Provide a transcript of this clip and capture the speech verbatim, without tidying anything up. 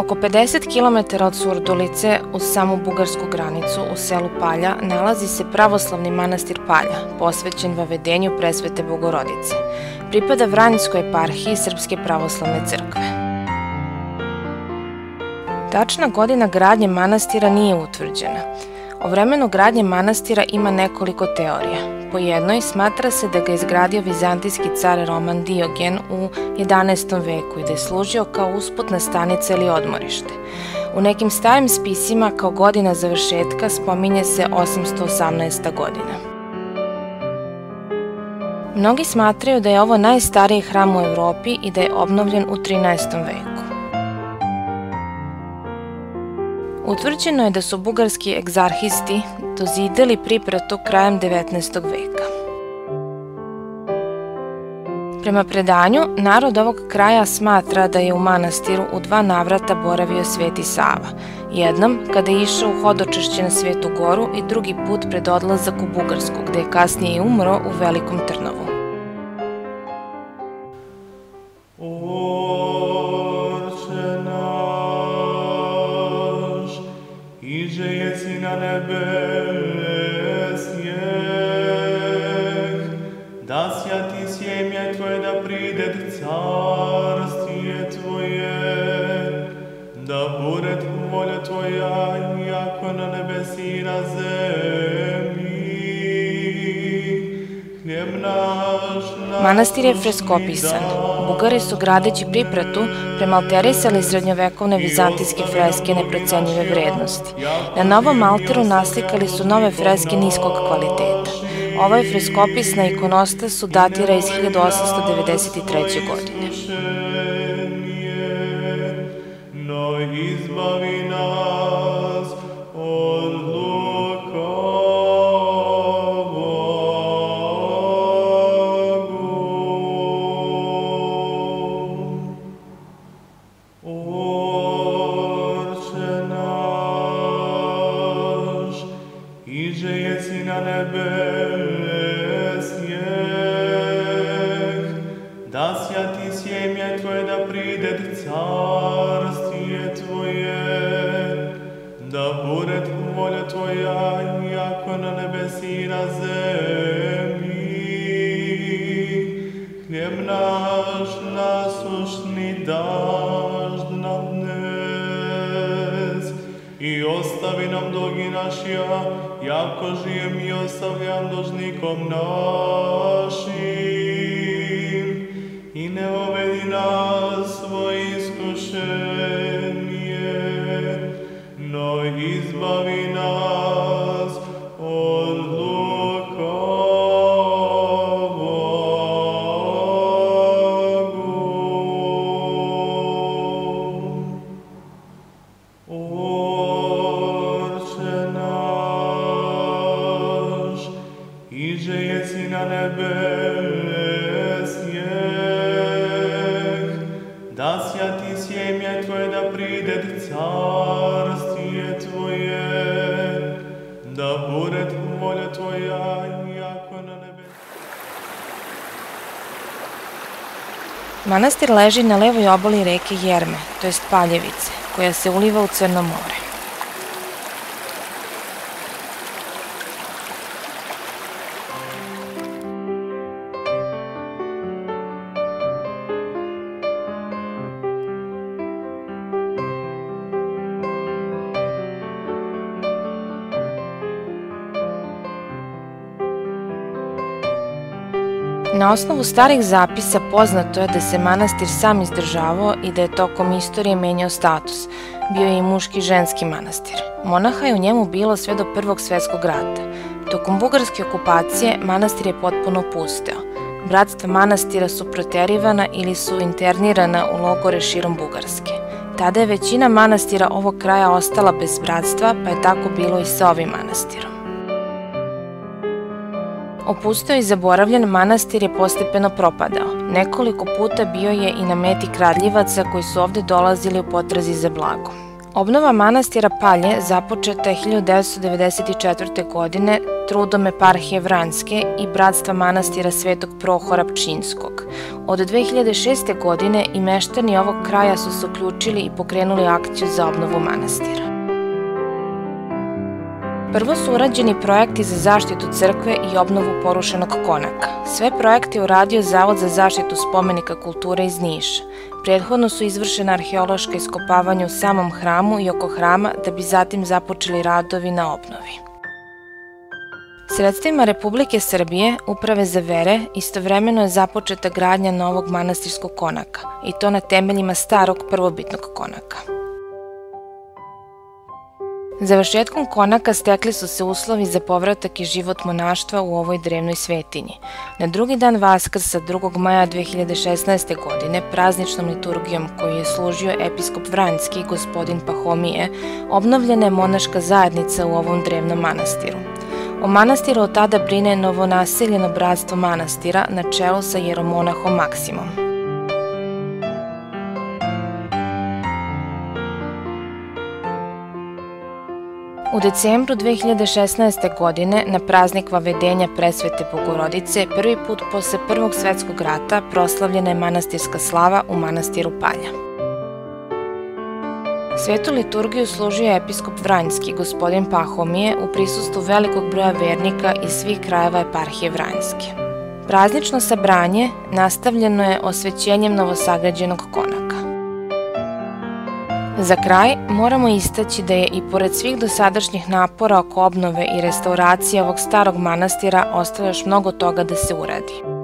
Oko pedeset kilometara od Surdulice, uz samu bugarsku granicu, u selu Palja, nalazi se pravoslavni manastir Palja, posvećen vavedenju Presvete Bogorodice. Pripada Vranjskoj eparhiji Srpske pravoslavne crkve. Tačna godina gradnje manastira nije utvrđena. O vremenu gradnje manastira ima nekoliko teorija. Po jednoj smatra se da ga je izgradio vizantijski car Roman Diogen u jedanaestom veku i da je služio kao usputna stanica ili odmorište. U nekim starim spisima kao godina završetka spominje se osamsto osamnaesta godina. Mnogi smatraju da je ovo najstariji hram u Evropi i da je obnovljen u trinaestom veku. Utvrđeno je da su bugarski egzarhisti dozidali pripratu krajem devetnaestog veka. Prema predanju, narod ovog kraja smatra da je u manastiru u dva navrata boravio Sveti Sava, jednom kada je išao u hodočašće na Svetu Goru i drugi put pred odlazak u Bugarsku, gde je kasnije i umro u Velikom Trnovu. Da sjati sjemje Tvoje, da pride carstije Tvoje, da bude volja Tvoja, jako na nebesi i na zemlji. Hljeb naš naslušni. Manastir je freskopisan. Bugari su gradeći pripratu premalterisali srednjovekovne vizantijske freske neprocenjive vrednosti. Na novom altaru naslikali su nove freske niskog kvaliteta. Ovaj freskopis na ikonostasu datira iz hiljadu osamsto devedeset treće. godine. No izbavi nas od lukavog. Orče naš, iže jesi na nebe, da sjati sjemje Tvoje, da pride carstije Tvoje, da bude volja Tvoja, jako na nebesi i na zemlji. Hljeb naš nasušni daš nam dnes i ostavi nam dolgi našija, jako žijem i ostavljam dužnikom našim. I ne uvedi nas svoje iskušenje, no izbavi nas od lukavog. Orče naš, iže jesi na nebe, da sjati sjemje Tvoje, da pride carstije Tvoje, da bude volja Tvoja, jako na nebe. Manastir leži na levoj obali reke Jerme, to jest Paljevice, koja se uliva u Crno more. Na osnovu starih zapisa poznato je da se manastir sam izdržavao i da je tokom istorije menjao status. Bio je i muški i ženski manastir. Monaha je u njemu bilo sve do Prvog svetskog rata. Tokom bugarske okupacije manastir je potpuno opusteo. Bratstva manastira su proterivana ili su internirana u logore širom Bugarske. Tada je većina manastira ovog kraja ostala bez bratstva, pa je tako bilo i sa ovim manastirom. Opusteo i zaboravljen, manastir je postepeno propadao. Nekoliko puta bio je i na meti kradljivaca koji su ovde dolazili u potrazi za blagom. Obnova manastira Palje započeta je hiljadu devetsto devedeset četvrte. godine trudom eparhije Vranjske i bratstva manastira Svetog Prohora Pčinjskog. Od dve hiljade šeste. godine i meštani ovog kraja su se uključili i pokrenuli akciju za obnovu manastira. Prvo su urađeni projekti za zaštitu crkve i obnovu porušenog konaka. Sve projekte je uradio Zavod za zaštitu spomenika kulture iz Niša. Prethodno su izvršena arheološka iskopavanja u samom hramu i oko hrama, da bi zatim započeli radovi na obnovi. Sredstvima Republike Srbije, Uprave za vere, istovremeno je započeta gradnja novog manastirskog konaka, i to na temeljima starog prvobitnog konaka. Završetkom konaka stekli su se uslovi za povratak i život monaštva u ovoj drevnoj svetinji. Na drugi dan Vaskrsa, drugog maja dve hiljade šesnaeste. godine, prazničnom liturgijom koju je služio episkop Vranjski, gospodin Pahomije, obnovljena je monaška zajednica u ovom drevnom manastiru. O manastiru od tada brine novonaseljeno bratstvo manastira na čelu sa jeromonahom Maksimom. U decembru dve hiljade šesnaeste. godine, na praznik Vavedenja Presvete Bogorodice, prvi put posle Prvog svetskog rata proslavljena je manastirska slava u manastiru Palja. Svetu liturgiju služio je episkop Vranjski, gospodin Pahomije, u prisustvu velikog broja vernika iz svih krajeva eparhije Vranjske. Praznično sabranje nastavljeno je osvećenjem novosagrađenog konaka. Za kraj, moramo istaći da je i pored svih dosadašnjih napora oko obnove i restauracije ovog starog manastira ostalo još mnogo toga da se uradi.